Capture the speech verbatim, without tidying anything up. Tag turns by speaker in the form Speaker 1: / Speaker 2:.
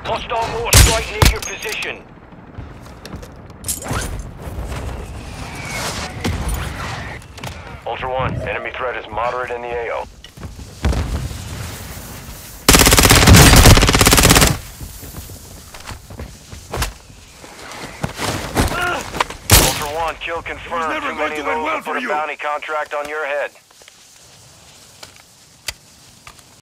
Speaker 1: Hostile mortar strike near your position. Ultra One, enemy threat is moderate in the A O. Ultra One, kill confirmed.
Speaker 2: never
Speaker 1: Too
Speaker 2: going
Speaker 1: many
Speaker 2: to
Speaker 1: of
Speaker 2: end
Speaker 1: those
Speaker 2: well
Speaker 1: will
Speaker 2: for
Speaker 1: put a
Speaker 2: you.
Speaker 1: bounty contract on your head.